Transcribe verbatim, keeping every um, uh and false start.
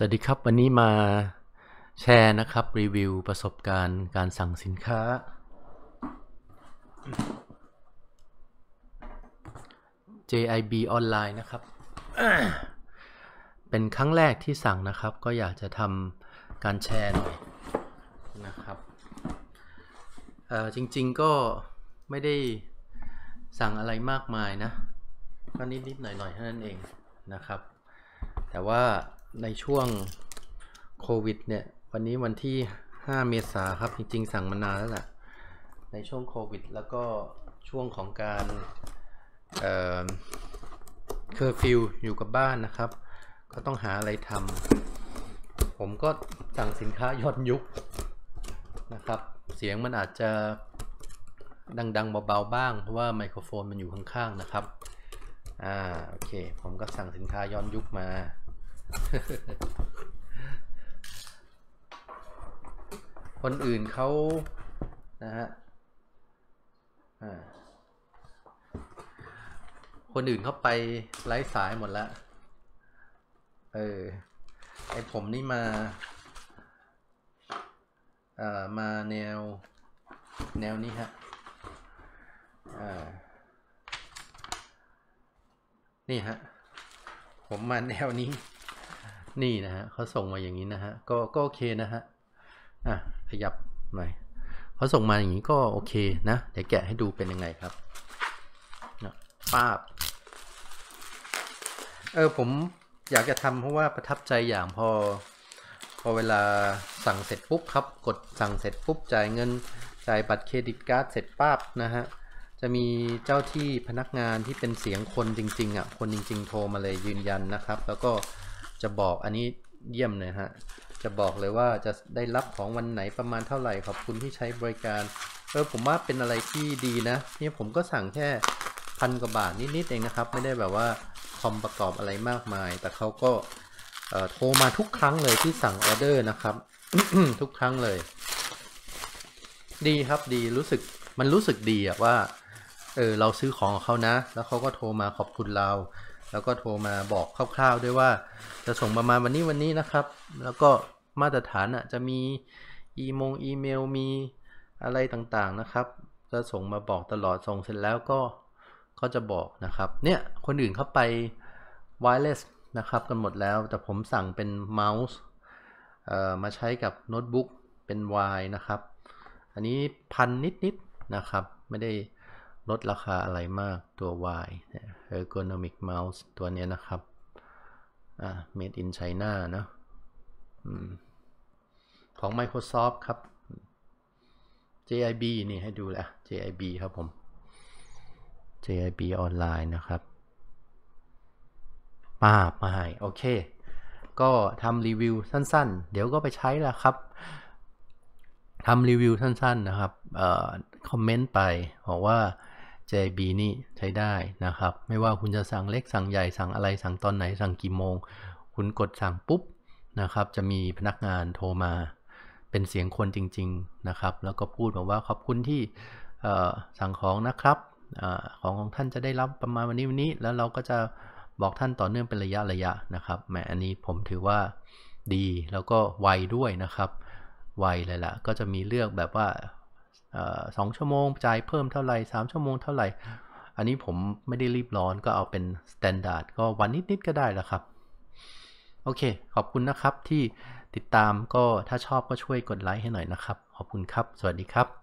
วัสดีครับวันนี้มาแชร์นะครับรีวิวประสบการณ์การสั่งสินค้า เจ ไอ บี ออนไลน์นะครับ เป็นครั้งแรกที่สั่งนะครับก็อยากจะทำการแชร์หน่อยนะครับจริงๆก็ไม่ได้สั่งอะไรมากมายนะก็นิดๆหน่อยๆเท่านั้นเองนะครับแต่ว่าในช่วงโควิดเนี่ยวันนี้วันที่ห้าเมษายนครับจริงๆสั่งมานานแล้วแหละในช่วงโควิดแล้วก็ช่วงของการเอ่อเคอร์ฟิวอยู่กับบ้านนะครับก็ต้องหาอะไรทำผมก็สั่งสินค้าย้อนยุคนะครับเสียงมันอาจจะดังๆเบาๆบ้างเพราะว่าไมโครโฟนมันอยู่ข้างๆนะครับอ่าโอเคผมก็สั่งสินค้าย้อนยุคมา คนอื่นเขานะฮะคนอื่นเขาไปไร้สายหมดแล้วเออไอผมนี่มาเอ่อมาแนวแนวนี้ฮะอ่านี่ฮะผมมาแนวนี้นี่นะฮะเขาส่งมาอย่างนี้นะฮะก็ก็โอเคนะฮะอ่ะขยับหน่อยเขาส่งมาอย่างนี้ก็โอเคนะเดี๋ยวแกะให้ดูเป็นยังไงครับนะป้าบเออผมอยากจะทำเพราะว่าประทับใจอย่างพอพอเวลาสั่งเสร็จปุ๊บครับกดสั่งเสร็จปุ๊บจ่ายเงินจ่ายบัตรเครดิตการ์ดเสร็จปั๊บนะฮะจะมีเจ้าที่พนักงานที่เป็นเสียงคนจริงๆอ่ะคนจริงๆโทรมาเลยยืนยันนะครับแล้วก็จะบอกอันนี้เยี่ยมเลยฮะจะบอกเลยว่าจะได้รับของวันไหนประมาณเท่าไหร่ขอบคุณที่ใช้บริการเออผมว่าเป็นอะไรที่ดีนะนี่ผมก็สั่งแค่พันกว่าบาทนิดๆเองนะครับไม่ได้แบบว่าคอมประกอบอะไรมากมายแต่เขาก็โทรมาทุกครั้งเลยที่สั่งออเดอร์นะครับ ทุกครั้งเลยดีครับดีรู้สึกมันรู้สึกดีอะว่าเออเราซื้อของของเขานะแล้วเขาก็โทรมาขอบคุณเราแล้วก็โทรมาบอกคร่าวๆด้วยว่าจะส่งประมาณวันนี้วันนี้นะครับแล้วก็มาตรฐานอ่ะจะมีอีโมงอีเมลมีอะไรต่างๆนะครับจะส่งมาบอกตลอดส่งเสร็จแล้วก็ก็จะบอกนะครับเนี่ยคนอื่นเขาไป wireless นะครับกันหมดแล้วแต่ผมสั่งเป็นเมาส์มาใช้กับโน้ตบุ๊กเป็น Y นะครับอันนี้พันนิดๆนะครับไม่ได้ลดราคาอะไรมากตัว Y ergonomic mouse ตัวนี้นะครับอ่า made in China นะของ Microsoft ครับ เจ ไอ บี นี่ให้ดูแหละ เจ ไอ บี ครับผม เจ ไอ บี ออนไลน์นะครับป้าบมาให้โอเคก็ทำรีวิวสั้นๆเดี๋ยวก็ไปใช้แล้วครับทำรีวิวสั้นๆนะครับเอ่อคอมเมนต์ไปบอกว่า เจ ไอ บี นี่ใช้ได้นะครับไม่ว่าคุณจะสั่งเล็กสั่งใหญ่สั่งอะไรสั่งตอนไหนสั่งกี่โมงคุณกดสั่งปุ๊บนะครับจะมีพนักงานโทรมาเป็นเสียงคนจริงๆนะครับแล้วก็พูดบอกว่าขอบคุณที่สั่งของนะครับของของท่านจะได้รับประมาณวันนี้วันนี้แล้วเราก็จะบอกท่านต่อเนื่องเป็นระยะระยะนะครับแหมอันนี้ผมถือว่าดีแล้วก็ไวด้วยนะครับไวเลยล่ะก็จะมีเลือกแบบว่าสองชั่วโมงจ่ายเพิ่มเท่าไหร่สามชั่วโมงเท่าไหร่อันนี้ผมไม่ได้รีบร้อนก็เอาเป็นสแตนดาร์ดก็วันนิดๆก็ได้แล้วครับโอเคขอบคุณนะครับที่ติดตามก็ถ้าชอบก็ช่วยกดไลค์ให้หน่อยนะครับขอบคุณครับสวัสดีครับ